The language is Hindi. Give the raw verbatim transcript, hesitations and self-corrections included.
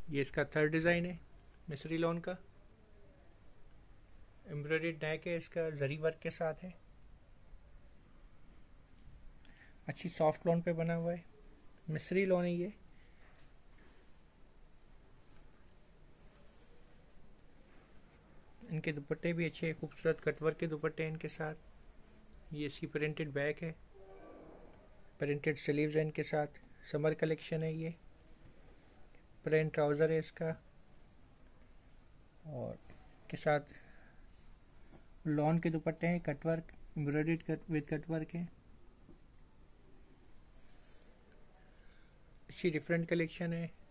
ये इसका थर्ड डिज़ाइन है मिस्री लॉन का। एम्ब्रॉयडर्ड नेक है इसका, जरी वर्क के साथ है। अच्छी सॉफ्ट लॉन पे बना हुआ है, मिस्री लॉन है ये। इनके दुपट्टे भी अच्छे खूबसूरत कटवर्क के दुपट्टे हैं इनके साथ। ये इसकी प्रिंटेड बैक है, प्रिंटेड स्लीव्स हैं इनके साथ। समर कलेक्शन है ये। प्लेन ट्राउज़र है इसका और के साथ लॉन के दुपट्टे हैं, cutwork embroidered cut with cutwork है। अच्छी डिफरेंट कलेक्शन है।